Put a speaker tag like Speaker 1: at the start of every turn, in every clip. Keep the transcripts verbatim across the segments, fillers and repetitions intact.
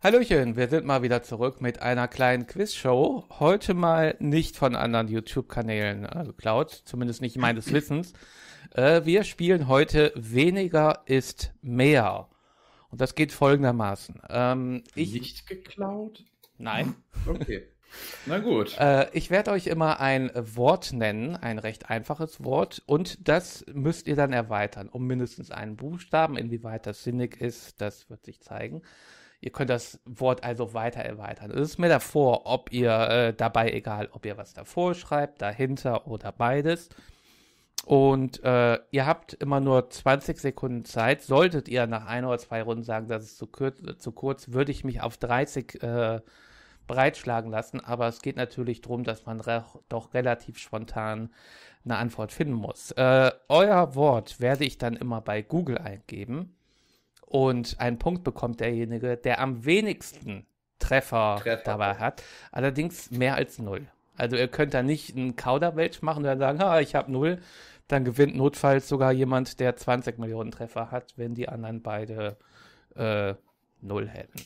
Speaker 1: Hallöchen, wir sind mal wieder zurück mit einer kleinen Quizshow. Heute mal nicht von anderen YouTube-Kanälen äh, geklaut, zumindest nicht meines Wissens. Äh, wir spielen heute Weniger ist mehr. Und das geht folgendermaßen. Ähm, ich,
Speaker 2: Nicht geklaut?
Speaker 1: Nein.
Speaker 2: Okay. Na gut.
Speaker 1: Äh, ich werde euch immer ein Wort nennen, ein recht einfaches Wort, und das müsst ihr dann erweitern, um mindestens einen Buchstaben. Inwieweit das sinnig ist, das wird sich zeigen. Ihr könnt das Wort also weiter erweitern. Es ist mir davor, ob ihr äh, dabei, egal, ob ihr was davor schreibt, dahinter oder beides. Und äh, ihr habt immer nur zwanzig Sekunden Zeit. Solltet ihr nach ein oder zwei Runden sagen, das ist zu, kurz, zu kurz, würde ich mich auf dreißig äh, breitschlagen lassen. Aber es geht natürlich darum, dass man re doch relativ spontan eine Antwort finden muss. Äh, euer Wort werde ich dann immer bei Google eingeben. Und einen Punkt bekommt derjenige, der am wenigsten Treffer, Treffer dabei hat. Allerdings mehr als null. Also ihr könnt da nicht einen Kauderwelsch machen und dann sagen, ha, ich habe null. Dann gewinnt notfalls sogar jemand, der zwanzig Millionen Treffer hat, wenn die anderen beide äh, null hätten.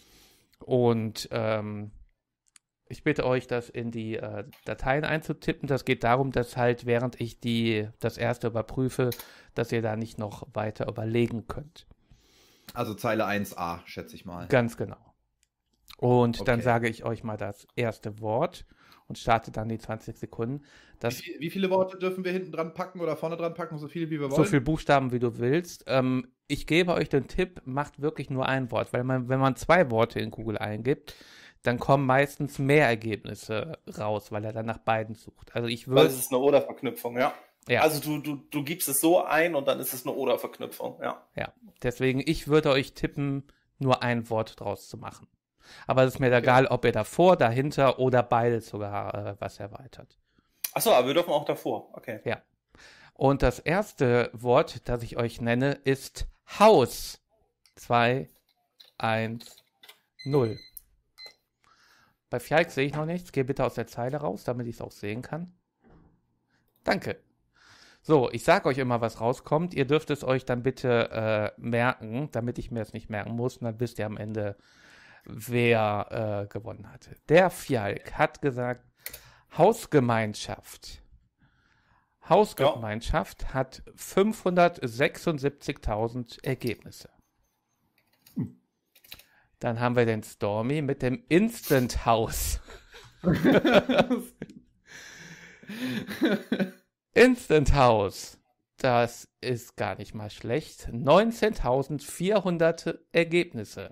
Speaker 1: Und ähm, ich bitte euch, das in die äh, Dateien einzutippen. Das geht darum, dass halt, während ich die das erste überprüfe, dass ihr da nicht noch weiter überlegen könnt.
Speaker 2: Also Zeile eins a, schätze ich mal.
Speaker 1: Ganz genau. Und
Speaker 2: Okay.
Speaker 1: dann sage ich euch mal das erste Wort und starte dann die zwanzig Sekunden. Das,
Speaker 2: wie, viel, wie viele Worte dürfen wir hinten dran packen oder vorne dran packen? So viele, wie wir wollen?
Speaker 1: so viele Buchstaben, wie du willst. Ähm, ich gebe euch den Tipp, macht wirklich nur ein Wort. Weil man, wenn man zwei Worte in Google eingibt, dann kommen meistens mehr Ergebnisse raus, weil er dann nach beiden sucht. Also ich würde...
Speaker 3: Das ist eine Oder-Verknüpfung, ja.
Speaker 1: Ja.
Speaker 3: Also du, du, du gibst es so ein und dann ist es eine Oder-Verknüpfung, ja.
Speaker 1: Ja, deswegen, ich würde euch tippen, nur ein Wort draus zu machen. Aber es ist mir
Speaker 2: Okay.
Speaker 1: egal, ob ihr davor, dahinter oder beides sogar äh, was erweitert.
Speaker 3: Achso, aber wir dürfen auch davor, okay.
Speaker 1: Ja. Und das erste Wort, das ich euch nenne, ist Haus. zwei, eins, null. Bei Fjalk sehe ich noch nichts. Geh bitte aus der Zeile raus, damit ich es auch sehen kann. Danke. So, ich sage euch immer, was rauskommt. Ihr dürft es euch dann bitte äh, merken, damit ich mir es nicht merken muss. Und dann wisst ihr am Ende, wer äh, gewonnen hatte. Der Fjalk hat gesagt, Hausgemeinschaft. Hausgemeinschaft ja. hat fünfhundertsechsundsiebzigtausend Ergebnisse. Hm. Dann haben wir den Stormy mit dem Instant House. Instant House, das ist gar nicht mal schlecht. neunzehntausendvierhundert Ergebnisse.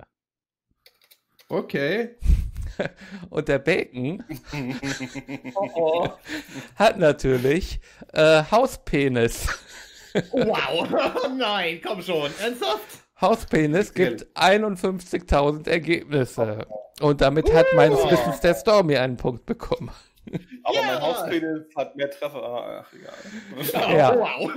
Speaker 2: Okay.
Speaker 1: Und der Bacon
Speaker 3: oh, oh.
Speaker 1: hat natürlich äh, Hauspenis.
Speaker 2: Wow, nein, komm schon, ernsthaft?
Speaker 1: Hauspenis gibt einundfünfzigtausend Ergebnisse. Und damit hat meines Wissens der Stormy einen Punkt bekommen.
Speaker 3: Aber
Speaker 2: ja.
Speaker 3: mein Hauspenis hat mehr Treffer. Ach, egal.
Speaker 2: Ja, wow.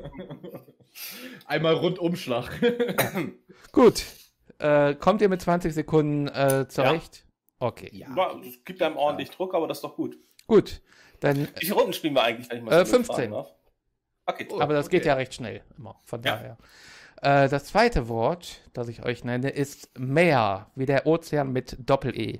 Speaker 2: Einmal Rundumschlag.
Speaker 1: Gut. Äh, kommt ihr mit zwanzig Sekunden äh, zurecht? Ja. Okay.
Speaker 3: Ja, es gibt einem ordentlich ja. Druck, aber das ist doch gut.
Speaker 1: Gut. Dann,
Speaker 3: Wie viele Runden spielen wir eigentlich, wenn ich mal
Speaker 1: äh, fünfzehn.
Speaker 3: Okay.
Speaker 1: Oh, aber das okay. geht ja recht schnell. Immer, von ja. daher. Äh, das zweite Wort, das ich euch nenne, ist Meer. Wie der Ozean mit Doppel-E.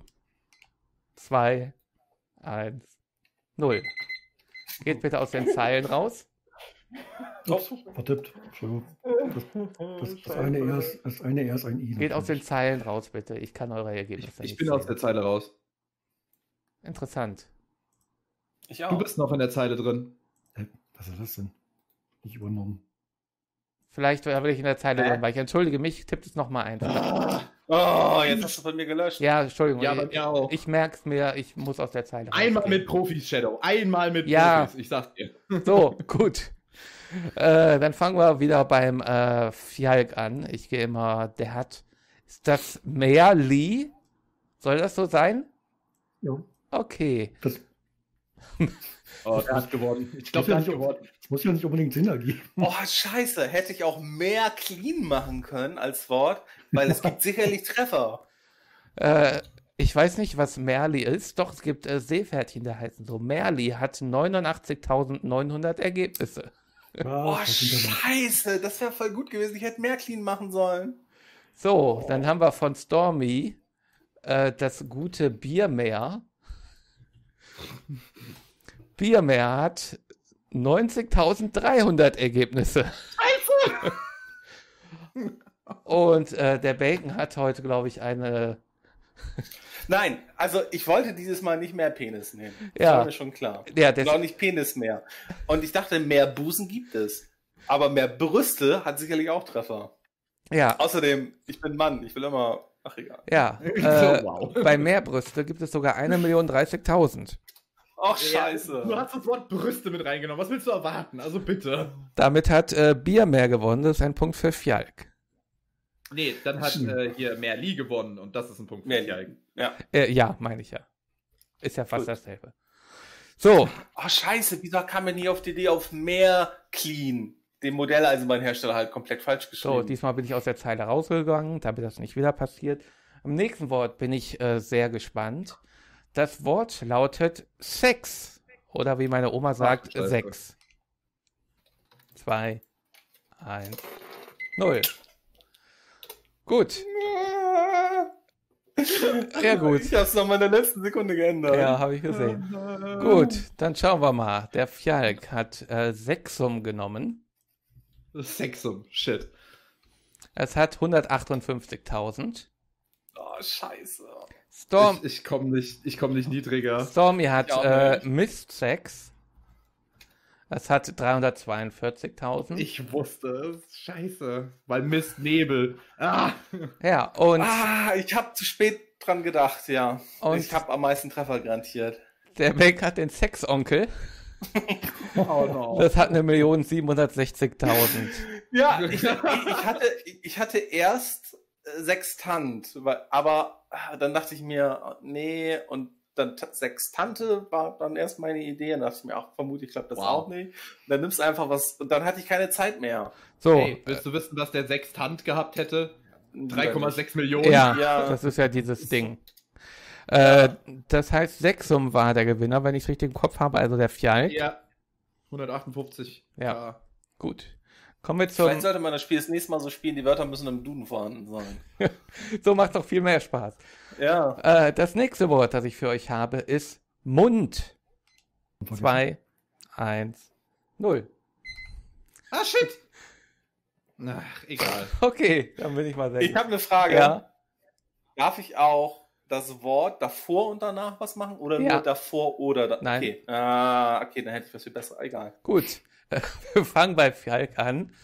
Speaker 1: Zwei. Eins, null. Geht bitte aus den Zeilen raus.
Speaker 4: Ups, vertippt. Entschuldigung. Das, das, das, eine R ist, das eine R ist ein I.
Speaker 1: Geht aus den Zeilen raus, bitte. Ich kann eure Ergebnisse
Speaker 2: Ich, ich
Speaker 1: nicht
Speaker 2: bin
Speaker 1: sehen.
Speaker 2: aus der Zeile raus.
Speaker 1: Interessant.
Speaker 3: Ich auch.
Speaker 2: Du bist noch in der Zeile drin.
Speaker 4: Hey, was ist das denn? Nicht übernommen.
Speaker 1: Vielleicht will ich in der Zeile äh? drin, weil ich entschuldige mich, tippt es nochmal ein.
Speaker 3: Oh, jetzt hast du von mir gelöscht.
Speaker 1: Ja, Entschuldigung.
Speaker 2: Ja, bei mir auch.
Speaker 1: Ich, ich merke es mir, ich muss aus der Zeile
Speaker 2: Einmal
Speaker 1: rausgehen.
Speaker 2: mit Profis, Shadow. Einmal mit
Speaker 1: ja.
Speaker 2: Profis, ich sag's dir.
Speaker 1: So, gut. Äh, dann fangen wir wieder beim äh, Fjalk an. Ich gehe immer, der hat, ist das Merli? Soll das so sein?
Speaker 4: Ja.
Speaker 1: Okay.
Speaker 4: Das,
Speaker 2: oh, das ist geworden. Ich glaube, das ist geworden.
Speaker 4: Das muss ja nicht unbedingt Sinn ergeben.
Speaker 3: Oh, scheiße. Hätte ich auch mehr clean machen können als Wort, weil es gibt sicherlich Treffer.
Speaker 1: Äh, ich weiß nicht, was Merli ist. Doch, es gibt äh, Seepferdchen, die heißen so. Merli hat neunundachtzigtausendneunhundert Ergebnisse.
Speaker 4: Ja,
Speaker 3: oh, scheiße. Das wäre voll gut gewesen. Ich hätte mehr clean machen sollen.
Speaker 1: So, dann haben wir von Stormy äh, das gute Biermeer. Biermeer hat neunzigtausenddreihundert Ergebnisse. Scheiße! Und äh, der Bacon hat heute, glaube ich, eine...
Speaker 3: Nein, also ich wollte dieses Mal nicht mehr Penis nehmen. Das
Speaker 1: Ja.
Speaker 3: war mir schon klar.
Speaker 1: Ja,
Speaker 3: Ich
Speaker 1: das,
Speaker 3: auch nicht Penis mehr. Und ich dachte, mehr Busen gibt es. Aber mehr Brüste hat sicherlich auch Treffer.
Speaker 1: ja,
Speaker 3: Außerdem, ich bin Mann, ich will immer... Ach, egal.
Speaker 1: ja. Äh, bei Meerbrüste gibt es sogar eine Million dreißigtausend.
Speaker 3: Ach, scheiße.
Speaker 2: Du hast das Wort Brüste mit reingenommen. Was willst du erwarten? Also bitte.
Speaker 1: Damit hat äh, Biermeer gewonnen. Das ist ein Punkt für Fjalk.
Speaker 2: Nee, dann hat äh, hier Merli gewonnen und das ist ein Punkt für
Speaker 3: Merli.
Speaker 2: Fjalk.
Speaker 3: Ja.
Speaker 1: Äh, ja, meine ich ja. Ist ja fast
Speaker 3: Gut.
Speaker 1: dasselbe. So,
Speaker 3: Oh, scheiße, wieso kam mir nie auf die Idee auf mehr Clean? Den Modelleisenbahnhersteller halt komplett falsch
Speaker 1: so,
Speaker 3: geschrieben.
Speaker 1: diesmal bin ich aus der Zeile rausgegangen, damit das nicht wieder passiert. Am nächsten Wort bin ich äh, sehr gespannt. Das Wort lautet Sex. Oder wie meine Oma sagt,
Speaker 2: Scheiße.
Speaker 1: Sex. Zwei, eins, null. Gut. Ja, gut.
Speaker 3: Ich hab's noch mal in der letzten Sekunde geändert.
Speaker 1: Ja, habe ich gesehen. Gut, dann schauen wir mal. Der Fjalk hat äh, Sexum genommen.
Speaker 2: Sexum, shit.
Speaker 1: Es hat hundertachtundfünfzigtausend.
Speaker 3: Oh, scheiße.
Speaker 1: Storm,
Speaker 2: Ich, ich komme nicht, ich komm nicht niedriger.
Speaker 1: Stormy hat
Speaker 3: Ich auch
Speaker 1: äh,
Speaker 3: nicht.
Speaker 1: Mistsex. Es hat dreihundertzweiundvierzigtausend.
Speaker 2: Ich wusste es. Scheiße. Weil Mist, Nebel. Ah!
Speaker 1: Ja, und
Speaker 3: Ah, ich hab zu spät dran gedacht, ja.
Speaker 1: Und-
Speaker 3: ich hab am meisten Treffer garantiert.
Speaker 1: der Beck hat den Sexonkel.
Speaker 2: Oh no.
Speaker 1: Das hat eine Million siebenhundertsechzigtausend.
Speaker 3: Ja, ich, ich, ich, hatte, ich hatte erst äh, Sextant, weil- aber ah, dann dachte ich mir, nee, und dann T- Sextante war dann erst meine Idee, und dachte ich mir auch, vermutlich klappt das
Speaker 2: Wow.
Speaker 3: auch nicht. Und dann nimmst du einfach was, und dann hatte ich keine Zeit mehr.
Speaker 1: So,
Speaker 2: Hey, willst du wissen, was der Sextant gehabt hätte? drei Komma sechs Millionen.
Speaker 1: ja,
Speaker 3: Ja.
Speaker 1: das ist ja dieses Ding. Äh, das heißt, Sexum war der Gewinner, wenn ich es richtig im Kopf habe, also der Fjalk.
Speaker 2: Ja. hundertachtundfünfzig.
Speaker 1: Ja. Gut. Kommen wir zum...
Speaker 3: Vielleicht sollte man das Spiel das nächste Mal so spielen, die Wörter müssen im Duden vorhanden sein.
Speaker 1: So macht doch viel mehr Spaß.
Speaker 3: Ja.
Speaker 1: Äh, das nächste Wort, das ich für euch habe, ist Mund. Zwei, eins, null.
Speaker 2: Ah, shit. Ach, egal.
Speaker 1: Okay, dann bin ich mal sehr
Speaker 3: Ich
Speaker 1: gut.
Speaker 3: habe eine Frage.
Speaker 1: Ja,
Speaker 3: Darf ich auch das Wort davor und danach was machen? Oder
Speaker 1: Ja.
Speaker 3: nur davor oder da?
Speaker 1: Nein.
Speaker 3: Okay. Ah, okay, dann hätte ich was viel besser. Egal.
Speaker 1: gut. Wir fangen bei Fjalk an.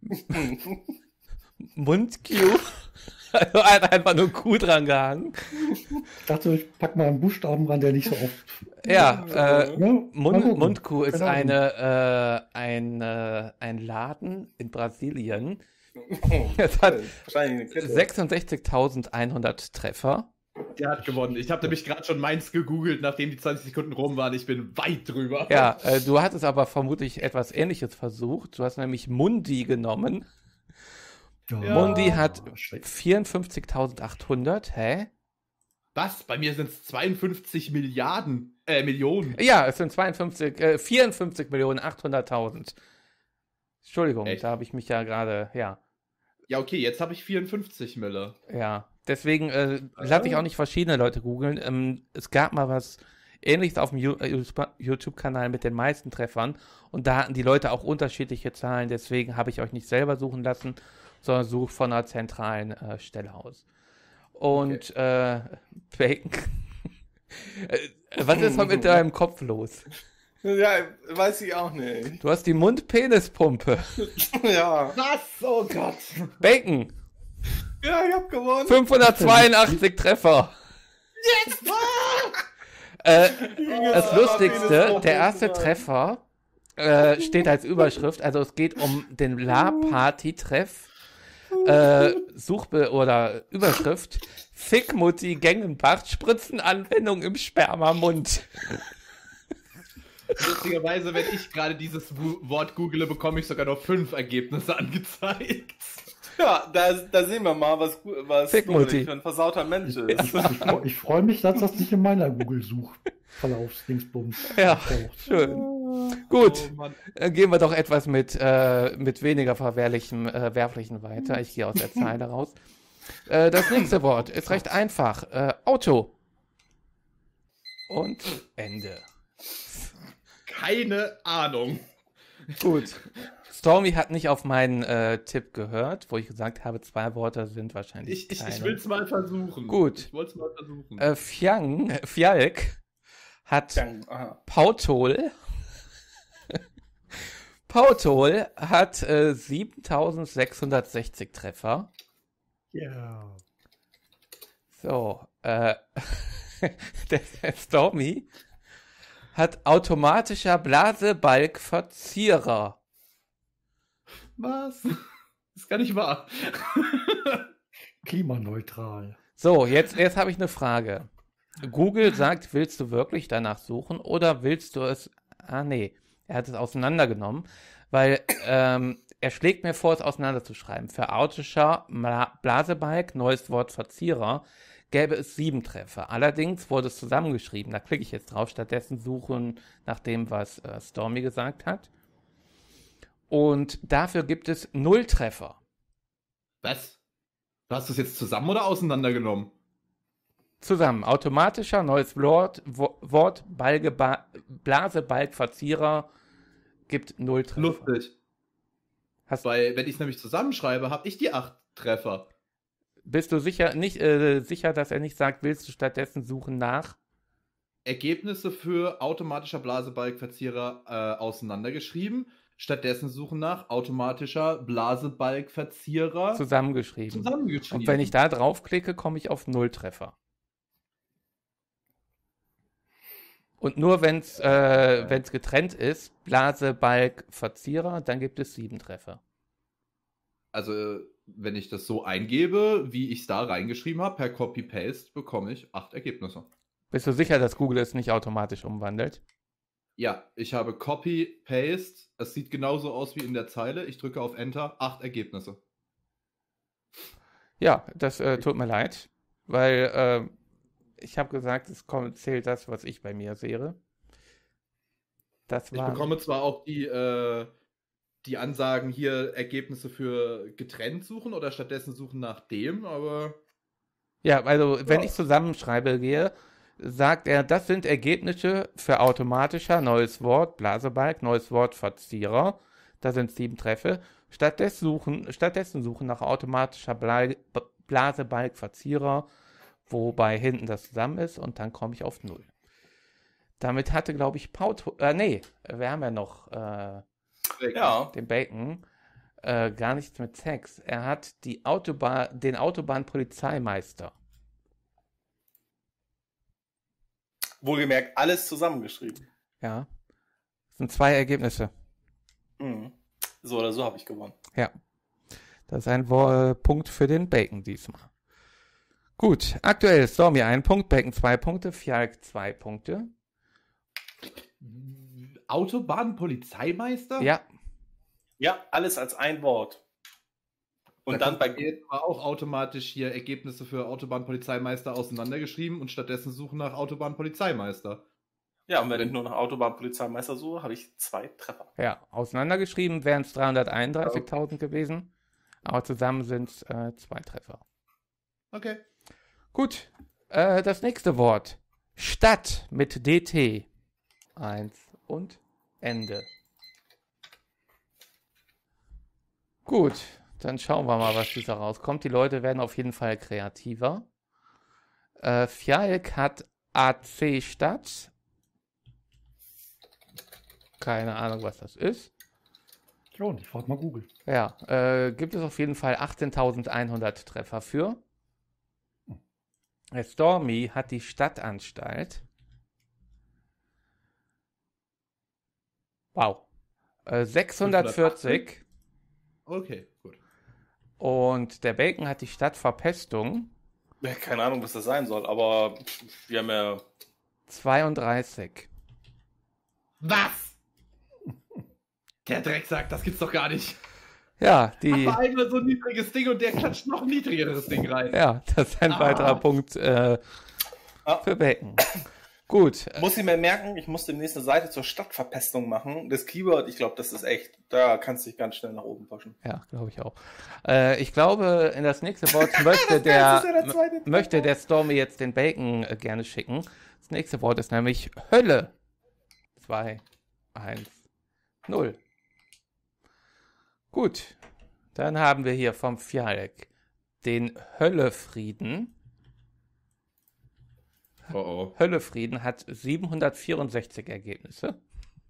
Speaker 1: Mund-Q. Also er hat einfach nur Q dran gehangen.
Speaker 4: Ich dachte, ich pack mal einen Buchstaben ran, der nicht so oft.
Speaker 1: Ja, äh,
Speaker 4: Ja, mal
Speaker 1: Mund,
Speaker 4: gucken.
Speaker 1: Mund-Q ist
Speaker 4: Keine Ahnung.
Speaker 1: eine, äh, ein, äh, ein Laden in Brasilien. Es hat
Speaker 3: Wahrscheinlich eine Kette.
Speaker 1: sechsundsechzigtausendeinhundert Treffer.
Speaker 2: Der hat gewonnen. Ich habe nämlich gerade schon meins gegoogelt, nachdem die zwanzig Sekunden rum waren. Ich bin weit drüber.
Speaker 1: Ja, äh, du hattest aber vermutlich etwas Ähnliches versucht. Du hast nämlich Mundi genommen.
Speaker 4: Ja.
Speaker 1: Mundi hat
Speaker 4: schlecht.
Speaker 1: vierundfünfzigtausendachthundert. Hä?
Speaker 2: Was? Bei mir sind es zweiundfünfzig Milliarden, äh, Millionen.
Speaker 1: Ja, es sind zweiundfünfzig, äh, vierundfünfzig Millionen achthunderttausend. Entschuldigung,
Speaker 2: Echt?
Speaker 1: da habe ich mich ja gerade, ja,
Speaker 2: Ja, okay, jetzt habe ich vierundfünfzig Mille.
Speaker 1: ja. Deswegen äh, lasse ich auch nicht verschiedene Leute googeln. Ähm, es gab mal was Ähnliches auf dem Ju- äh, YouTube-Kanal mit den meisten Treffern und da hatten die Leute auch unterschiedliche Zahlen. Deswegen habe ich euch nicht selber suchen lassen, sondern suche von einer zentralen äh, Stelle aus. Und äh, Bacon. Äh, Was ist mit deinem Kopf los?
Speaker 3: Ja, weiß ich auch nicht.
Speaker 1: Du hast die Mund-Penis-Pumpe.
Speaker 3: Ja.
Speaker 2: Was? Oh Gott.
Speaker 1: Bacon,
Speaker 3: Ja, ich hab gewonnen.
Speaker 1: fünfhundertzweiundachtzig Treffer.
Speaker 2: Jetzt!
Speaker 1: Äh, das Lustigste, der erste Treffer äh, steht als Überschrift, also es geht um den La-Party-Treff. Äh, Suchbe oder Überschrift: Fickmutti Gengenbach, Spritzenanwendung im Spermamund.
Speaker 2: Lustigerweise, wenn ich gerade dieses Wu- Wort google, bekomme ich sogar noch fünf Ergebnisse angezeigt.
Speaker 3: Ja, da, da sehen wir mal, was, gu- was
Speaker 1: Fickmutti.
Speaker 3: Florian für ein versauter Mensch ist.
Speaker 4: Ich, freu- ich freue mich, dass das nicht in meiner Google-Suchverlaufsdingsbums
Speaker 1: Ja,
Speaker 4: auftaucht.
Speaker 1: schön. Gut,
Speaker 2: Oh Mann.
Speaker 1: dann gehen wir doch etwas mit, äh, mit weniger verwehrlichem, äh, Werflichen weiter. Ich gehe aus der Zeile raus. Äh, das nächste Wort ist recht einfach. Äh, Auto. Und Ende.
Speaker 2: Keine Ahnung.
Speaker 1: Gut. Stormy hat nicht auf meinen äh, Tipp gehört, wo ich gesagt habe, zwei Worte sind wahrscheinlich
Speaker 2: Ich, ich,
Speaker 1: keine.
Speaker 2: ich will es mal versuchen.
Speaker 1: Gut.
Speaker 2: Ich wollte es mal versuchen.
Speaker 1: Äh, Fjang, äh, Fjalk hat
Speaker 3: Dann, aha.
Speaker 1: Pautol. Pautol hat äh, siebentausendsechshundertsechzig Treffer.
Speaker 4: Ja.
Speaker 1: So, äh, der, der Stormy hat automatischer Blasebalgverzierer.
Speaker 2: Was? Das ist gar nicht wahr.
Speaker 4: Klimaneutral.
Speaker 1: So, jetzt, jetzt habe ich eine Frage. Google sagt, willst du wirklich danach suchen oder willst du es... Ah, nee, er hat es auseinandergenommen, weil ähm, er schlägt mir vor, es auseinanderzuschreiben. Für autischer Mla- Blasebalg, neues Wort Verzierer, gäbe es sieben Treffer. Allerdings wurde es zusammengeschrieben. Da klicke ich jetzt drauf. Stattdessen suchen nach dem, was äh, Stormy gesagt hat. Und dafür gibt es null Treffer.
Speaker 2: Was? Du hast das jetzt zusammen oder auseinandergenommen?
Speaker 1: Zusammen. Automatischer neues Wort, Wo- Wort Balge, ba, Blasebalgverzierer gibt null Treffer.
Speaker 2: Lustig.
Speaker 1: Hast,
Speaker 2: Weil, wenn ich es nämlich zusammenschreibe, habe ich die acht Treffer.
Speaker 1: bist du sicher, nicht, äh, sicher, dass er nicht sagt, willst du stattdessen suchen nach?
Speaker 2: Ergebnisse für automatischer Blasebalgverzierer äh, auseinandergeschrieben. Stattdessen suchen nach automatischer Blasebalgverzierer
Speaker 1: Zusammengeschrieben.
Speaker 2: zusammengeschrieben.
Speaker 1: Und wenn ich da draufklicke, komme ich auf null Treffer. Und nur wenn es äh, wenn's getrennt ist, Blasebalgverzierer, dann gibt es sieben Treffer.
Speaker 2: Also, wenn ich das so eingebe, wie ich es da reingeschrieben habe, per Copy-Paste, bekomme ich acht Ergebnisse.
Speaker 1: Bist du sicher, dass Google es nicht automatisch umwandelt?
Speaker 2: Ja, ich habe Copy-Paste. Es sieht genauso aus wie in der Zeile. Ich drücke auf Enter. Acht Ergebnisse.
Speaker 1: Ja, das äh, tut mir leid, weil äh, ich habe gesagt, es kommt, zählt das, was ich bei mir sehe. Das
Speaker 2: Ich
Speaker 1: war.
Speaker 2: bekomme zwar auch die, äh, die Ansagen hier, Ergebnisse für getrennt suchen oder stattdessen suchen nach dem, aber
Speaker 1: Ja, also wenn
Speaker 2: Ja.
Speaker 1: ich zusammenschreibe gehe, sagt er, das sind Ergebnisse für automatischer, neues Wort, Blasebalg, neues Wort, Verzierer. Da sind sieben Treffer. Stattdessen suchen, stattdessen suchen nach automatischer Blei- B- Blasebalg, Verzierer, wobei hinten das zusammen ist und dann komme ich auf null. Damit hatte, glaube ich, Paut, äh, nee, wir haben ja noch äh,
Speaker 3: Ja.
Speaker 1: den Bacon, äh, gar nichts mit Sex. Er hat die Autobahn, den Autobahnpolizeimeister.
Speaker 3: Wohlgemerkt, alles zusammengeschrieben.
Speaker 1: Ja. Das sind zwei Ergebnisse.
Speaker 3: Mhm. So oder so habe ich gewonnen.
Speaker 1: Ja. Das ist ein Wo äh, Punkt für den Bacon diesmal. Gut, aktuell ist Stormy ein Punkt, Bacon zwei Punkte, Fjalk zwei Punkte.
Speaker 2: Autobahnpolizeimeister?
Speaker 1: Ja,
Speaker 3: Ja, alles als ein Wort. Und
Speaker 2: Da
Speaker 3: dann bei
Speaker 2: kommt jetzt mal auch automatisch hier Ergebnisse für Autobahnpolizeimeister auseinandergeschrieben und stattdessen suchen nach Autobahnpolizeimeister.
Speaker 3: Ja, und wenn ich nur nach Autobahnpolizeimeister suche, habe ich zwei Treffer.
Speaker 1: ja, auseinandergeschrieben wären es dreihunderteinunddreißigtausend gewesen, aber zusammen sind es äh, zwei Treffer.
Speaker 2: Okay.
Speaker 1: Gut, äh, das nächste Wort. Stadt mit D T. Eins und Ende. Gut, dann schauen wir mal, was dieser rauskommt. Die Leute werden auf jeden Fall kreativer. Äh, Fjalk hat A C Stadt. Keine Ahnung, was das ist.
Speaker 4: Ja, und ich frage mal Google.
Speaker 1: Ja, äh, gibt es auf jeden Fall achtzehntausendeinhundert Treffer für. Der Stormy hat die Stadtanstalt. Wow. Äh, sechshundertvierzig.
Speaker 2: Okay, gut.
Speaker 1: Und der Bacon hat die Stadtverpestung.
Speaker 3: Ja, keine Ahnung, was das sein soll, aber pff, wir haben ja.
Speaker 1: zweiunddreißig.
Speaker 2: Was? Der Drecksack, das gibt's doch gar nicht.
Speaker 1: Ja, die.
Speaker 2: Vor allem so ein niedriges Ding und der klatscht noch ein niedrigeres Ding rein.
Speaker 1: Ja, das ist ein
Speaker 2: Ah.
Speaker 1: weiterer Punkt äh,
Speaker 3: Ah.
Speaker 1: für Bacon. Gut. äh,
Speaker 3: Muss ich mir merken, ich muss demnächst eine Seite zur Stadtverpestung machen. Das Keyword, ich glaube, das ist echt, da kannst du dich ganz schnell nach oben pushen.
Speaker 1: Ja, glaube ich auch. Äh, ich glaube, in das nächste Wort möchte der,
Speaker 3: Das ist ja der zweite
Speaker 1: m- möchte der Stormy jetzt den Bacon äh, gerne schicken. Das nächste Wort ist nämlich Hölle. zwei, eins, null. Gut. Dann haben wir hier vom Fjalk den Höllefrieden.
Speaker 2: Oh oh.
Speaker 1: Höllefrieden hat siebenhundertvierundsechzig Ergebnisse.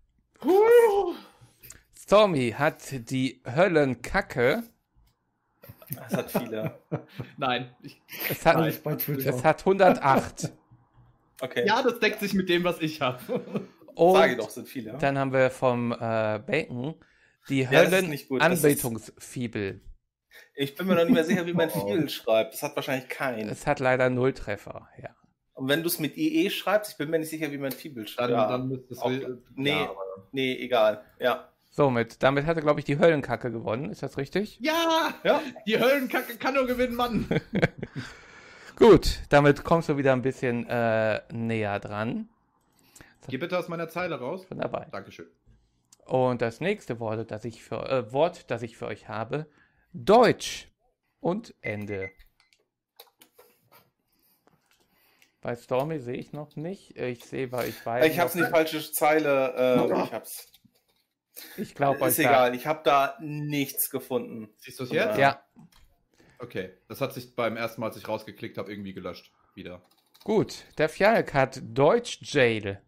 Speaker 1: Stormy hat die Höllenkacke.
Speaker 3: Das hat viele.
Speaker 2: Nein. Ich,
Speaker 1: Es hat,
Speaker 4: Alles bei Twitter.
Speaker 1: es hat hundertacht.
Speaker 3: Okay,
Speaker 2: ja, das deckt sich mit dem, was ich habe.
Speaker 3: sage
Speaker 1: Und
Speaker 3: doch, sind viele.
Speaker 1: dann haben wir vom äh, Bacon die
Speaker 3: das ist nicht gut. Das ist-
Speaker 1: Höllenanbetungsfibel.
Speaker 3: Ich bin mir noch nicht mehr sicher, wie man viel schreibt. Das hat wahrscheinlich keinen.
Speaker 1: Es hat leider null Treffer. Ja.
Speaker 3: Und wenn du es mit I E schreibst, ich bin mir nicht sicher, wie man Fibel
Speaker 2: Dann,
Speaker 3: schreibt. Ja.
Speaker 2: dann müsste es.
Speaker 3: Auch- nee.
Speaker 2: Ja, aber-
Speaker 3: Nee, egal. Ja.
Speaker 1: Somit, damit hat er, glaube ich, die Höllenkacke gewonnen. Ist das richtig?
Speaker 2: ja!
Speaker 3: Ja.
Speaker 2: Die Höllenkacke kann nur gewinnen, Mann!
Speaker 1: Gut, damit kommst du wieder ein bisschen äh, näher dran.
Speaker 2: Geh bitte aus meiner Zeile raus.
Speaker 1: Bin dabei.
Speaker 2: Dankeschön.
Speaker 1: Und das nächste Wort, das ich für, äh, Wort, das ich für euch habe, Deutsch und Ende. Bei Stormy sehe ich noch nicht. Ich sehe bei euch beiden.
Speaker 3: Ich hab's
Speaker 1: noch
Speaker 3: nicht, falsche Zeile. Äh, ich hab's.
Speaker 1: Ich glaube euch
Speaker 3: Ist egal, ich habe da nichts gefunden.
Speaker 2: Siehst du es
Speaker 3: Ja.
Speaker 2: jetzt?
Speaker 1: Da. Ja,
Speaker 2: Okay. Das hat sich beim ersten Mal, als ich rausgeklickt habe, irgendwie gelöscht. Wieder.
Speaker 1: gut. Der Fjalk hat Deutsch Jail.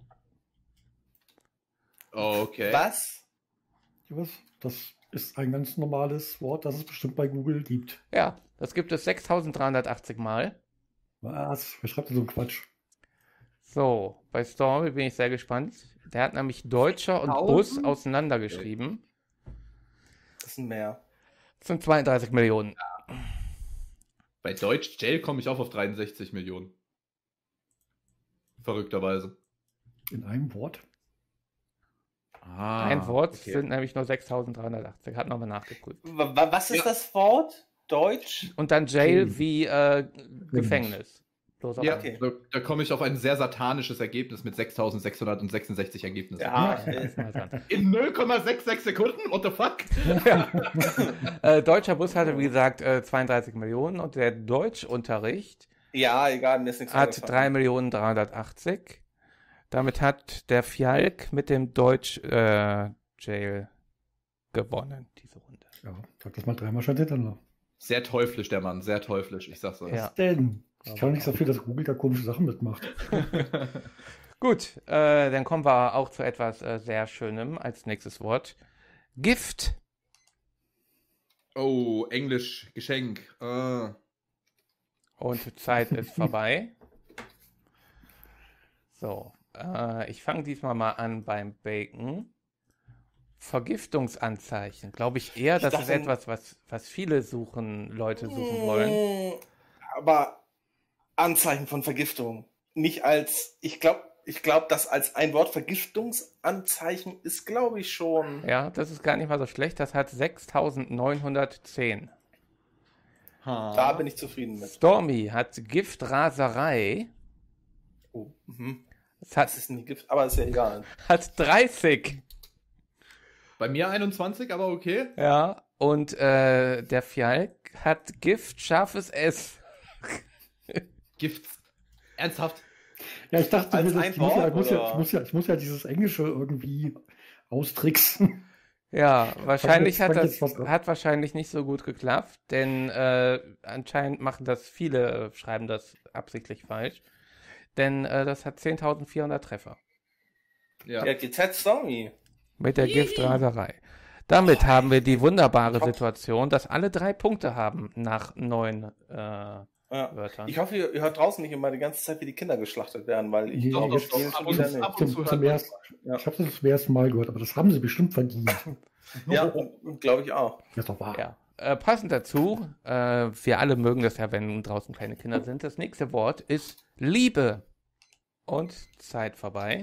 Speaker 2: Okay.
Speaker 3: Was?
Speaker 4: Was? Das ist ein ganz normales Wort, das es bestimmt bei Google gibt.
Speaker 1: Ja, das gibt es sechstausenddreihundertachtzig Mal.
Speaker 4: Was? Wer schreibt denn so einen Quatsch?
Speaker 1: So, bei Stormy bin ich sehr gespannt. Der hat nämlich Deutscher und
Speaker 2: Tausend?
Speaker 1: Bus auseinandergeschrieben.
Speaker 3: Das sind mehr.
Speaker 1: Das sind zweiunddreißig Millionen.
Speaker 2: Bei Deutsch Jail komme ich auch auf dreiundsechzig Millionen. Verrückterweise.
Speaker 4: In einem Wort?
Speaker 2: Ah,
Speaker 1: Ein Wort
Speaker 2: okay.
Speaker 1: sind nämlich nur sechstausenddreihundertachtzig. Hat nochmal nachgeguckt.
Speaker 3: W wa- was ist
Speaker 2: Ja.
Speaker 3: das Wort? Deutsch?
Speaker 1: Und dann Jail
Speaker 4: Hm.
Speaker 1: wie äh, Gefängnis. Bloß auf
Speaker 2: Ja,
Speaker 3: Okay.
Speaker 2: da, da komme ich auf ein sehr satanisches Ergebnis mit sechstausendsechshundertsechsundsechzig Ergebnissen.
Speaker 3: Ja,
Speaker 1: Ja, ist mal dran.
Speaker 2: In null Komma sechsundsechzig Sekunden? What the fuck?
Speaker 1: äh, Deutscher Bus hatte, wie gesagt, äh, zweiunddreißig Millionen und der Deutschunterricht
Speaker 3: ja, egal, mir ist nichts
Speaker 1: hat
Speaker 3: eingefallen.
Speaker 1: drei Millionen dreihundertachtzig. Damit hat der Fjalk mit dem Deutsch äh, Jail gewonnen, diese Runde.
Speaker 4: Ja, sag das mal dreimal schon hintereinander.
Speaker 2: Sehr teuflisch, der Mann, sehr teuflisch, ich sag's euch.
Speaker 1: Ja.
Speaker 4: Was denn? Ich kann nichts dafür, dass Google da komische Sachen mitmacht.
Speaker 1: Gut, äh, dann kommen wir auch zu etwas äh, sehr Schönem als nächstes Wort. Gift.
Speaker 2: Oh, Englisch, Geschenk. Äh.
Speaker 1: Und Zeit ist vorbei. So, äh, ich fange diesmal mal an beim Bacon. Vergiftungsanzeichen. Glaube ich eher,
Speaker 3: Ich
Speaker 1: das ist
Speaker 3: dachte-
Speaker 1: etwas, was, was viele suchen, Leute suchen wollen.
Speaker 3: Mm, Aber Anzeichen von Vergiftung. Nicht als, ich glaube, ich glaube, das als ein Wort Vergiftungsanzeichen ist, glaube ich, schon.
Speaker 1: Ja, das ist gar nicht mal so schlecht. Das hat sechstausendneunhundertzehn.
Speaker 3: Da bin ich zufrieden mit.
Speaker 1: Stormy hat Giftraserei.
Speaker 3: Oh, mhm.
Speaker 1: Es hat,
Speaker 3: Das ist ein Gift, aber ist ja egal.
Speaker 1: hat dreißig.
Speaker 2: Bei mir einundzwanzig, aber okay.
Speaker 1: Ja, und äh, der Fjalk hat Gift, scharfes S.
Speaker 2: Gift. Ernsthaft?
Speaker 4: Ja, ich dachte,
Speaker 3: Als
Speaker 4: mir,
Speaker 3: ein
Speaker 4: ich, muss ja,
Speaker 3: Wort,
Speaker 4: ich, muss ja,
Speaker 3: oder?
Speaker 4: ich, muss ja, ich muss ja dieses Englische irgendwie austricksen.
Speaker 1: Ja, wahrscheinlich
Speaker 4: jetzt-
Speaker 1: hat
Speaker 4: fang
Speaker 1: das
Speaker 4: jetzt was an.
Speaker 1: hat wahrscheinlich nicht so gut geklappt, denn äh, anscheinend machen das viele, äh, schreiben das absichtlich falsch. Denn äh, das hat zehntausendvierhundert Treffer
Speaker 2: Ja.
Speaker 3: Ja, G Z Stormy.
Speaker 1: mit der Giftraserei. Damit haben wir die wunderbare
Speaker 3: Ich hoff-
Speaker 1: Situation, dass alle drei Punkte haben nach neun äh,
Speaker 3: Ja.
Speaker 1: Wörtern.
Speaker 3: Ich hoffe, ihr, ihr hört draußen nicht immer die ganze Zeit, wie die Kinder geschlachtet werden, weil ich
Speaker 4: Nee,
Speaker 3: glaube,
Speaker 4: jetzt-
Speaker 3: das spielen
Speaker 2: ab
Speaker 3: schon
Speaker 2: und
Speaker 3: wieder
Speaker 2: zu-
Speaker 3: nicht.
Speaker 2: ab und zu
Speaker 4: Zum,
Speaker 2: hört
Speaker 4: zum
Speaker 2: man-
Speaker 4: ersten,
Speaker 3: Ja.
Speaker 4: Ich habe das zum ersten Mal gehört, aber das haben sie bestimmt verdient.
Speaker 3: Ja, glaube ich auch.
Speaker 4: Das ist doch wahr.
Speaker 1: Ja. Äh, passend dazu, äh, wir alle mögen das ja, wenn draußen kleine Kinder sind. Das nächste Wort ist Liebe. Und Zeit vorbei.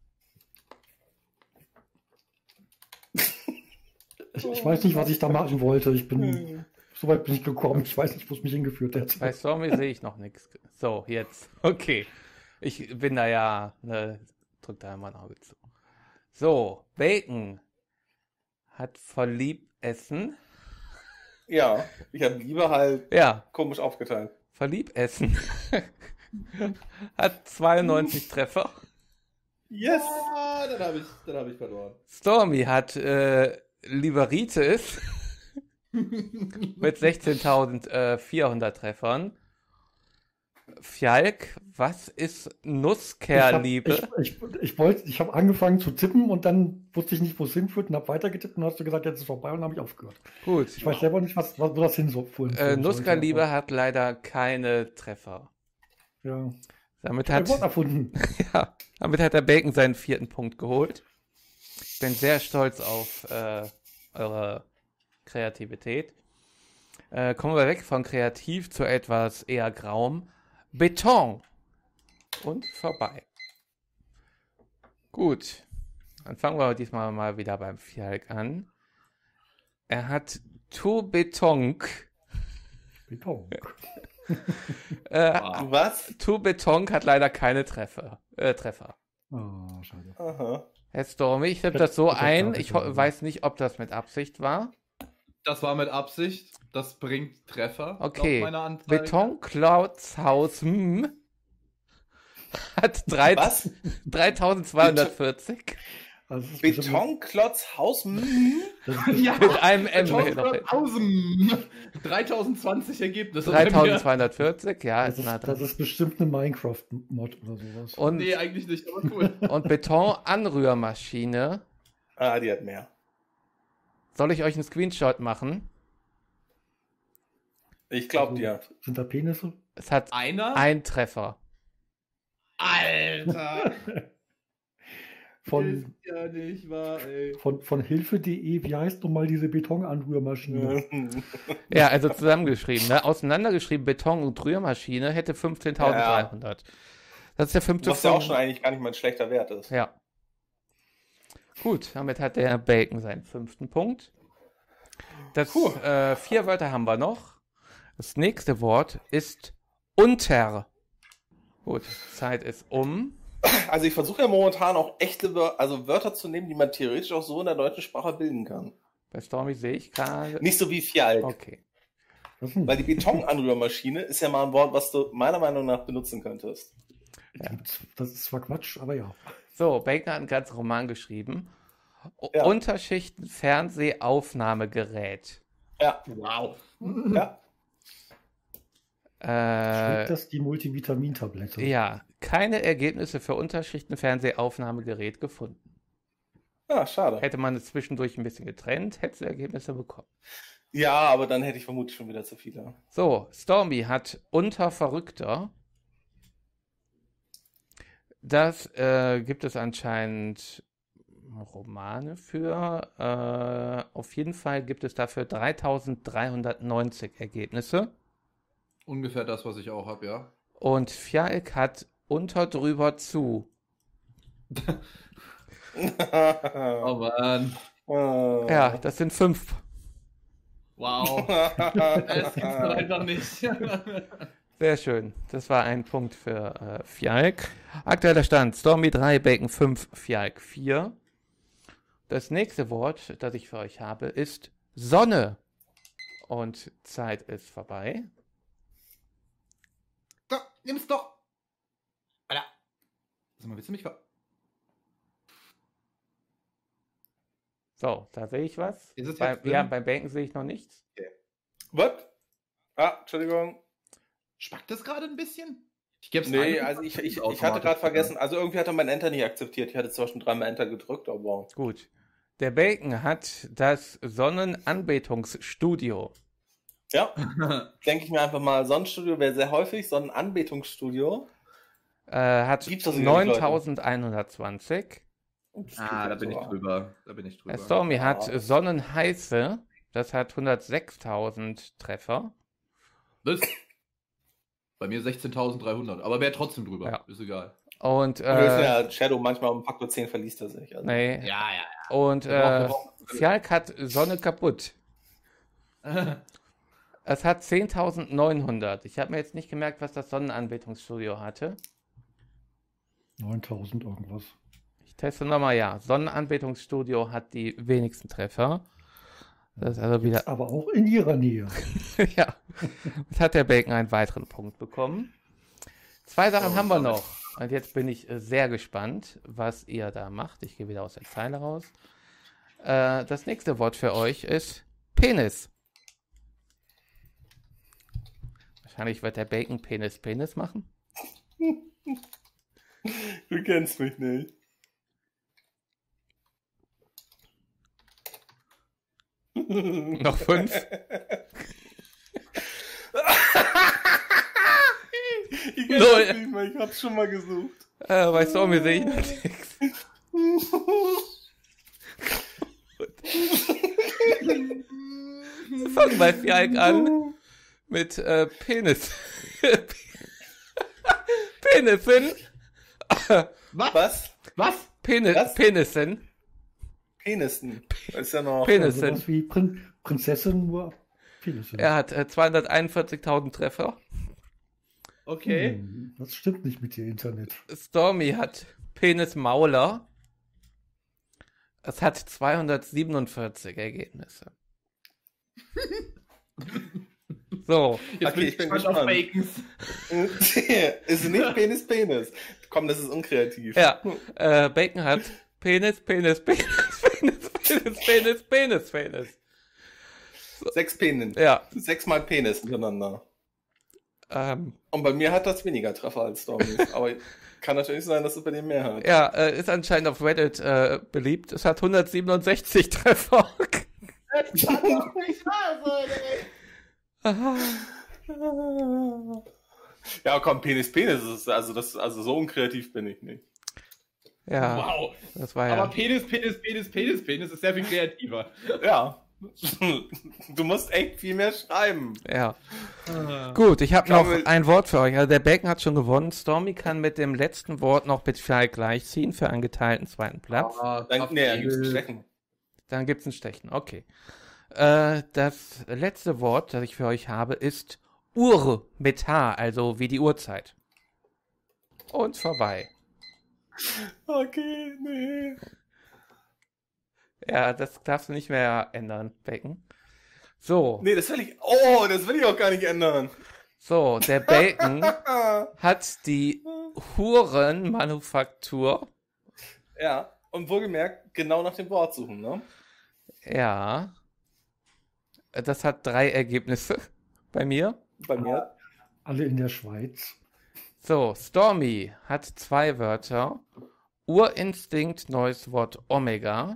Speaker 4: Ich, ich weiß nicht, was ich da machen wollte. Ich
Speaker 3: Hm.
Speaker 4: bin, so weit bin ich gekommen. Ich weiß nicht, wo es mich hingeführt hat.
Speaker 1: Bei Stormy sehe ich noch nichts. So, jetzt. Okay. Ich bin da ja, ne, drück da immer ein Auge zu. So, Bacon hat Verliebessen.
Speaker 3: Ja, ich habe Liebe halt
Speaker 1: Ja,
Speaker 3: komisch aufgeteilt.
Speaker 1: Verliebessen hat zweiundneunzig Treffer.
Speaker 3: Yes!
Speaker 2: Ah, dann habe ich, dann hab ich verloren.
Speaker 1: Stormy hat äh, Liberitis mit sechzehntausendvierhundert Treffern. Fjalk, was ist Nusskerliebe?
Speaker 4: Ich, ich, ich, ich, wollte, ich habe angefangen zu tippen und dann wusste ich nicht, wo es hinführt und habe weitergetippt und hast du gesagt, jetzt ist es vorbei und dann habe ich aufgehört.
Speaker 1: Gut.
Speaker 4: Ich weiß selber nicht, was, was, wo das hin so vorhin
Speaker 1: Äh, Nusskerliebe hat leider keine Treffer.
Speaker 4: Ja.
Speaker 1: Damit
Speaker 4: Ein
Speaker 1: hat,
Speaker 4: Wort erfunden.
Speaker 1: ja, damit hat der Bacon seinen vierten Punkt geholt. Ich bin sehr stolz auf äh, eure Kreativität. Äh, kommen wir weg von kreativ zu etwas eher grauem. Beton. Und vorbei. Gut. Dann fangen wir diesmal mal wieder beim Fjalk an. Er hat Toubetonk.
Speaker 4: Beton.
Speaker 1: Äh,
Speaker 3: Du was?
Speaker 1: Toubetonk hat leider keine Treffer. Äh, Treffer.
Speaker 4: Oh, schade.
Speaker 3: Aha.
Speaker 1: Herr Stormy, ich tippe
Speaker 4: Hätte-
Speaker 1: das so
Speaker 4: hätte
Speaker 1: ein.
Speaker 4: ich
Speaker 1: Ich
Speaker 4: auch
Speaker 1: ho- weiß nicht, ob das mit Absicht war.
Speaker 2: Das war mit Absicht. Das bringt Treffer.
Speaker 1: Okay.
Speaker 2: laut meiner Anzeige.
Speaker 1: Betonklautzhausen hat drei-
Speaker 3: Was?
Speaker 1: dreitausendzweihundertvierzig
Speaker 4: Also das ist bestimmt-
Speaker 3: Betonklotz Haus.
Speaker 4: das ist bestimmt-
Speaker 2: Ja,
Speaker 1: mit einem M. noch hin.
Speaker 2: dreitausend. dreitausendzwanzig Ergebnisse.
Speaker 1: dreitausendzweihundertvierzig, ja,
Speaker 4: Das
Speaker 1: ist nah
Speaker 4: ist, das
Speaker 1: dran.
Speaker 4: ist bestimmt eine Minecraft-Mod oder sowas.
Speaker 1: Und,
Speaker 2: Nee, eigentlich nicht, aber cool.
Speaker 1: und Betonanrührmaschine.
Speaker 3: Ah, die hat mehr.
Speaker 1: Soll ich euch einen Screenshot machen?
Speaker 3: Ich glaube
Speaker 4: Also,
Speaker 3: dir.
Speaker 4: Sind da Penisse?
Speaker 1: Es hat
Speaker 2: Einer?
Speaker 1: ein Treffer.
Speaker 2: Alter!
Speaker 4: Von,
Speaker 2: Ist ja nicht wahr, ey.
Speaker 4: von, von Hilfe punkt de, wie heißt nochmal diese Betonanrührmaschine?
Speaker 1: Ja, also zusammengeschrieben, ne? Auseinandergeschrieben, Beton- und Rührmaschine hätte fünfzehntausenddreihundert. Das ist der fünfte
Speaker 3: Was ja auch
Speaker 1: Punkt.
Speaker 3: schon eigentlich gar nicht mal ein schlechter Wert ist.
Speaker 1: Ja. Gut, damit hat der Bacon seinen fünften Punkt. Das
Speaker 3: Puh.
Speaker 1: äh, vier Wörter haben wir noch. Das nächste Wort ist unter. Gut, Zeit ist um.
Speaker 3: Also ich versuche ja momentan auch echte Wör also Wörter zu nehmen, die man theoretisch auch so in der deutschen Sprache bilden kann.
Speaker 1: Bei Stormy sehe ich gerade.
Speaker 3: Nicht so wie Fjalk.
Speaker 1: Okay.
Speaker 4: Was ist denn?
Speaker 3: Weil die Betonanrührmaschine ist ja mal ein Wort, was du meiner Meinung nach benutzen könntest.
Speaker 4: Das ist zwar Quatsch, aber ja.
Speaker 1: So, Bacon hat einen ganzen Roman geschrieben. O-
Speaker 3: Ja.
Speaker 1: Unterschichten Fernsehaufnahmegerät.
Speaker 3: Ja,
Speaker 2: Wow.
Speaker 3: ja.
Speaker 1: Äh,
Speaker 4: Schmeckt das die Multivitamintablette?
Speaker 1: ja, keine Ergebnisse für Unterschichten Fernsehaufnahmegerät gefunden.
Speaker 3: Ja, schade.
Speaker 1: Hätte man es zwischendurch ein bisschen getrennt, hätte sie Ergebnisse bekommen.
Speaker 3: Ja, aber dann hätte ich vermutlich schon wieder zu viele.
Speaker 1: So, Stormy hat unter Verrückter. Das äh, gibt es anscheinend Romane für. Äh, auf jeden Fall gibt es dafür dreitausenddreihundertneunzig Ergebnisse.
Speaker 2: Ungefähr das, was ich auch habe, ja.
Speaker 1: Und Fjalk hat unter drüber zu.
Speaker 2: Oh man.
Speaker 3: Oh.
Speaker 1: Ja, das sind fünf.
Speaker 2: Wow. Das gibt's doch einfach nicht.
Speaker 1: Sehr schön. Das war ein Punkt für äh, Fjalk. Aktueller Stand: Stormy drei, Bacon fünf, Fjalk vier. Das nächste Wort, das ich für euch habe, ist Sonne. Und Zeit ist vorbei.
Speaker 2: So, nimm's doch. Alter. Sag mal, willst du mich ver...
Speaker 1: So, da sehe ich was.
Speaker 2: Ist es
Speaker 1: Bei,
Speaker 2: jetzt drin?
Speaker 1: ja, beim Bacon sehe ich noch nichts.
Speaker 3: Was? Ah, Entschuldigung.
Speaker 2: Spackt das gerade ein bisschen? Ich geb's
Speaker 3: Nee,
Speaker 2: ein.
Speaker 3: also ich, ich, ich
Speaker 2: Automatisch.
Speaker 3: hatte gerade vergessen, also irgendwie hat er mein Enter nicht akzeptiert. Ich hatte zwar schon dreimal Enter gedrückt, aber
Speaker 1: Gut. Der Bacon hat das Sonnenanbetungsstudio.
Speaker 3: ja, denke ich mir einfach mal, Sonnenstudio wäre sehr häufig, Sonnenanbetungsstudio.
Speaker 1: Äh, hat
Speaker 3: Gibt's das sogar nicht, Leute?
Speaker 1: neuntausendeinhundertzwanzig.
Speaker 2: Ah, da bin ich drüber. Da bin ich drüber.
Speaker 1: Der Stormy hat
Speaker 3: Ja.
Speaker 1: Sonnenheiße. Das hat hundertsechstausend Treffer.
Speaker 2: Was? Bei mir sechzehntausenddreihundert. Aber wäre trotzdem drüber.
Speaker 1: Ja.
Speaker 2: Ist egal.
Speaker 1: Und,
Speaker 3: Wir wissen
Speaker 1: äh,
Speaker 3: ja, Shadow manchmal um Faktor zehn verliest er sich. Also.
Speaker 1: nee.
Speaker 2: Ja, ja,
Speaker 1: Und
Speaker 2: Wir brauchen-
Speaker 1: äh,
Speaker 2: wir brauchen-
Speaker 1: Fjalk hat Sonne kaputt.
Speaker 2: ja.
Speaker 1: Es hat zehntausendneunhundert. Ich habe mir jetzt nicht gemerkt, was das Sonnenanbetungsstudio hatte.
Speaker 4: neuntausend irgendwas.
Speaker 1: Ich teste nochmal, ja. Sonnenanbetungsstudio hat die wenigsten Treffer. Das ist also wieder.
Speaker 4: Aber auch in ihrer Nähe.
Speaker 1: Ja. Jetzt hat der Bacon einen weiteren Punkt bekommen. Zwei Sachen
Speaker 2: Oh,
Speaker 1: haben wir
Speaker 2: Gott.
Speaker 1: noch. Und jetzt bin ich äh, sehr gespannt, was ihr da macht. Ich gehe wieder aus der Zeile raus. Äh, das nächste Wort für euch ist Penis. Wahrscheinlich wird der Bacon Penis Penis machen.
Speaker 3: Du kennst mich nicht.
Speaker 1: Noch fünf.
Speaker 3: Ich kenn
Speaker 1: Null.
Speaker 3: das nicht mehr, ich hab's schon mal gesucht.
Speaker 1: Äh, weißt du, auch, mir sehe ich noch nichts. Fangen bei Fjalk an mit äh, Penis. Penisin.
Speaker 2: Was?
Speaker 3: Was?
Speaker 2: Was?
Speaker 1: Penis,
Speaker 3: Was?
Speaker 1: Penisin.
Speaker 3: Penissen. Das ist ja noch.
Speaker 1: Penis.
Speaker 4: Also was wie Prin Prinzessin, nur Penis.
Speaker 1: Er hat äh, zweihunderteinundvierzigtausend Treffer.
Speaker 2: Okay.
Speaker 4: Hm, das stimmt nicht mit dir, Internet.
Speaker 1: Stormy hat Penis Mauler. Es hat zweihundertsiebenundvierzig Ergebnisse. So,
Speaker 2: Jetzt
Speaker 3: Okay,
Speaker 2: bin
Speaker 3: ich bin
Speaker 2: gespannt auf
Speaker 3: gespannt.
Speaker 2: Bacons.
Speaker 3: Ist nicht Penis, Penis. Komm, das ist unkreativ.
Speaker 1: ja, äh, Bacon hat Penis, Penis, Penis, Penis, Penis, Penis, Penis, Penis.
Speaker 3: Sechs Penis.
Speaker 1: Ja,
Speaker 3: Sechsmal Penis hintereinander.
Speaker 1: ähm,
Speaker 3: Und bei mir hat das weniger Treffer als Stormy. Aber kann natürlich sein, dass es bei dir mehr hat.
Speaker 1: ja, äh, ist anscheinend auf Reddit äh, beliebt. Es hat hundertsiebenundsechzig Treffer.
Speaker 2: Das kann doch nicht wahr sein, ey.
Speaker 1: Aha.
Speaker 3: Ja, komm, Penis, Penis ist also das, also so unkreativ bin ich nicht.
Speaker 1: Ja,
Speaker 2: Wow.
Speaker 1: das war
Speaker 2: Aber
Speaker 1: ja.
Speaker 2: Penis, Penis, Penis, Penis, Penis ist sehr viel kreativer.
Speaker 3: Ja. Du musst echt viel mehr schreiben.
Speaker 1: Ja.
Speaker 2: Ah.
Speaker 1: Gut, ich habe
Speaker 3: Kann
Speaker 1: noch
Speaker 3: man-
Speaker 1: ein Wort für euch. Also der Bacon hat schon gewonnen. Stormy kann mit dem letzten Wort noch mit Fjalk gleichziehen für einen geteilten zweiten Platz.
Speaker 2: Ah,
Speaker 3: Dann, nee, dann gibt's Stechen.
Speaker 1: Dann gibt's ein Stechen. Okay. Äh, das letzte Wort, das ich für euch habe, ist Uhr mit H, also wie die Uhrzeit. Und vorbei.
Speaker 3: Okay, nee.
Speaker 1: Ja, das darfst du nicht mehr ändern, Bacon. So,
Speaker 3: Nee, das will ich. Oh, das will ich auch gar nicht ändern.
Speaker 1: so, der Bacon
Speaker 3: Ah.
Speaker 1: hat die Hurenmanufaktur.
Speaker 3: Ja, und wohlgemerkt, genau nach dem Wort suchen, ne?
Speaker 1: Ja. Das hat drei Ergebnisse bei mir.
Speaker 3: Bei mir.
Speaker 4: Alle in der Schweiz.
Speaker 1: So, Stormy hat zwei Wörter. Urinstinkt, neues Wort Omega.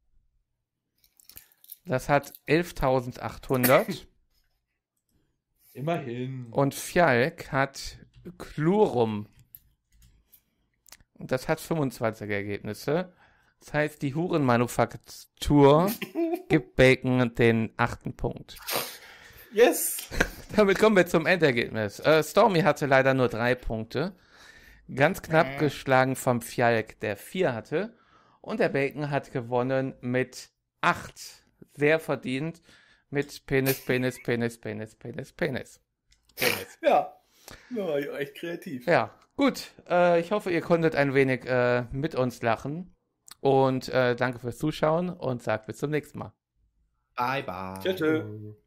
Speaker 1: Das hat elftausendachthundert.
Speaker 2: Immerhin.
Speaker 1: Und Fjalk hat Chlorum. Und das hat fünfundzwanzig Ergebnisse. Das heißt, die Hurenmanufaktur gibt Bacon den achten Punkt.
Speaker 3: Yes!
Speaker 1: Damit kommen wir zum Endergebnis. Äh, Stormy hatte leider nur drei Punkte. Ganz knapp geschlagen vom Fjalk, der vier hatte. Und der Bacon hat gewonnen mit acht. Sehr verdient mit Penis, Penis, Penis, Penis, Penis, Penis. Penis.
Speaker 3: Ja. Ja, echt kreativ.
Speaker 1: Ja, gut. Äh, ich hoffe, ihr konntet ein wenig äh, mit uns lachen. Und äh, danke fürs Zuschauen und sagt bis zum nächsten Mal.
Speaker 2: Bye, bye.
Speaker 3: Tschö, tschö.
Speaker 4: Äh,